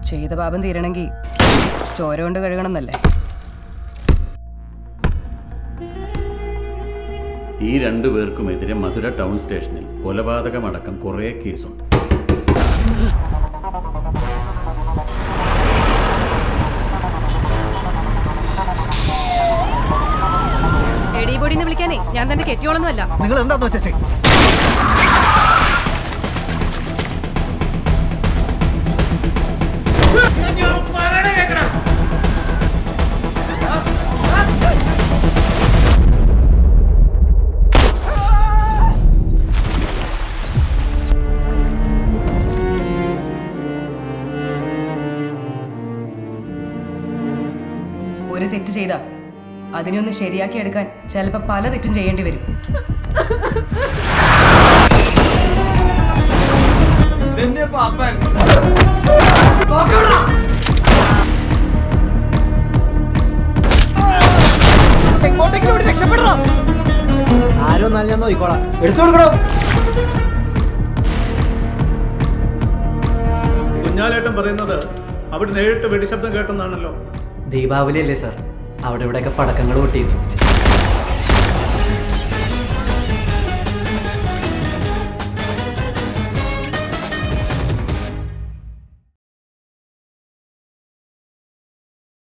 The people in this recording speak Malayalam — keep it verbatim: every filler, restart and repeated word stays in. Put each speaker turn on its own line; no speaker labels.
ചെയ്ത പാപം തീരണമെങ്കിൽ ചോര കൊണ്ട് കഴുകണം എന്നല്ലേ?
ഈ രണ്ടു പേർക്കുമെതിരെ മധുര ടൗൺ സ്റ്റേഷനിൽ കൊലപാതകമടക്കം കുറേ കേസുണ്ട്.
എടി ബോഡിന്ന് വിളിക്കാനേ ഞാൻ തന്നെ കെട്ടിയോളൊന്നുമല്ല.
നിങ്ങൾ എന്താന്ന് വെച്ചേ
ഒരു തെറ്റ് ചെയ്താ അതിനൊന്ന് ശരിയാക്കി എടുക്കാൻ ചിലപ്പോൾ പല തെറ്റും ചെയ്യേണ്ടി വരും.
ആരോ നല്ല നോയിക്കോളാം. എടുത്തു കൊടുക്കണോ?
കുഞ്ഞാലേട്ടൻ പറയുന്നത് അവിടെ നേരിട്ട് വെടിശബ്ദം കേട്ടെന്നാണല്ലോ.
ദീപാവലി അല്ലേ സാർ, അവിടെ ഇവിടെയൊക്കെ പടക്കങ്ങൾ പൊട്ടിയിരുന്നു.